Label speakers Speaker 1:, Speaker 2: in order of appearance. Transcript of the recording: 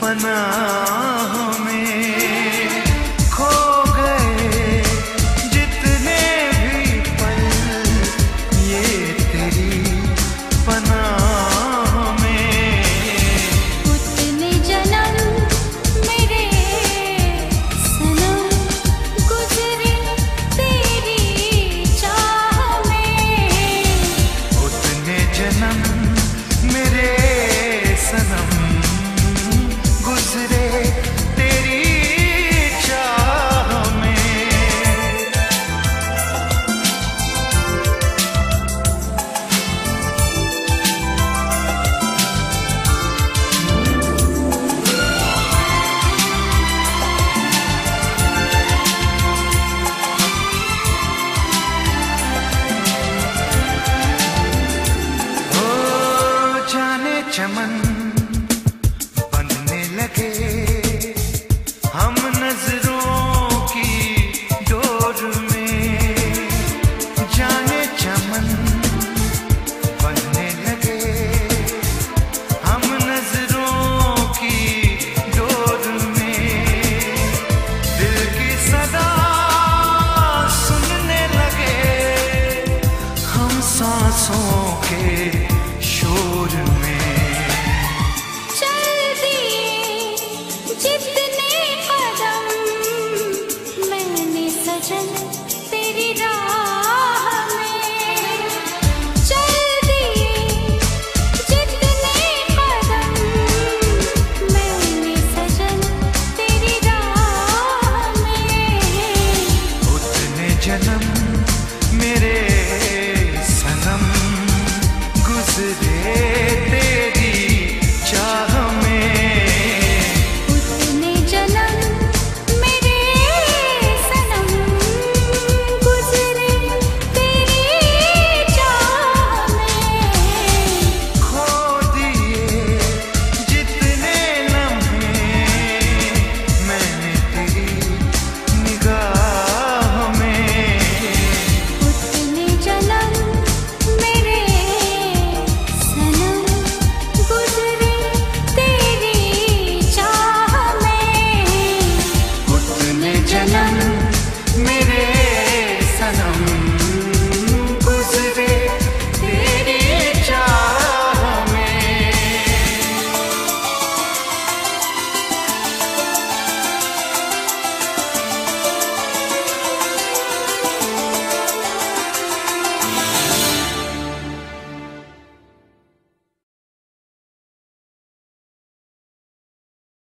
Speaker 1: पनाहों में खो गए जितने भी पल ये तेरी पनाहों में।
Speaker 2: उतने जन्म मेरे सनम गुजरे तेरी चाह में।
Speaker 1: उतने जन्म मेरे सनम गुजरे तेरी चाह में। ओ जाने चमन बनने लगे हम नजरों की डोर में। जाने चमन बनने लगे हम नजरों की डोर में। दिल की सदा सुनने लगे हम सांसों के शोर में।
Speaker 2: चल दिए जितने कदम मैंने सजन तेरी राह में। चल दिए जितने कदम मैंने सजन तेरी राह में।
Speaker 1: उतने जन्म मेरे